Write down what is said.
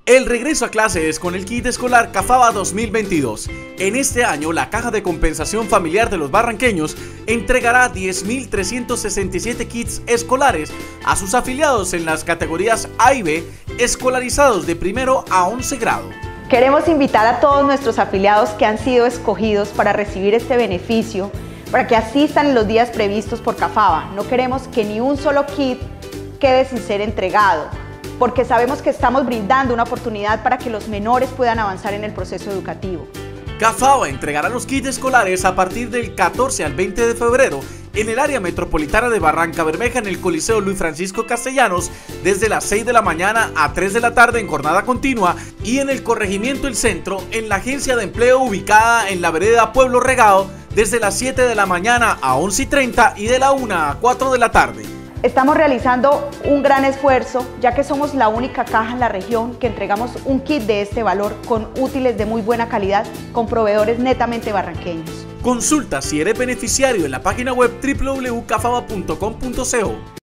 El regreso a clases con el kit escolar Cafaba 2022. En este año, la Caja de Compensación Familiar de los Barranqueños entregará 10.367 kits escolares a sus afiliados en las categorías A y B, escolarizados de primero a 11 grado. Queremos invitar a todos nuestros afiliados que han sido escogidos para recibir este beneficio, para que asistan en los días previstos por Cafaba. No queremos que ni un solo kit quede sin ser entregado, porque sabemos que estamos brindando una oportunidad para que los menores puedan avanzar en el proceso educativo. Cafaba entregará los kits escolares a partir del 14 al 20 de febrero en el área metropolitana de Barrancabermeja, en el Coliseo Luis Francisco Castellanos, desde las 6 de la mañana a 3 de la tarde en jornada continua, y en el corregimiento El Centro, en la agencia de empleo ubicada en la vereda Pueblo Regado, desde las 7 de la mañana a 11:30 y de la 1 a 4 de la tarde. Estamos realizando un gran esfuerzo, ya que somos la única caja en la región que entregamos un kit de este valor con útiles de muy buena calidad con proveedores netamente barranqueños. Consulta si eres beneficiario en la página web www.cafaba.com.co.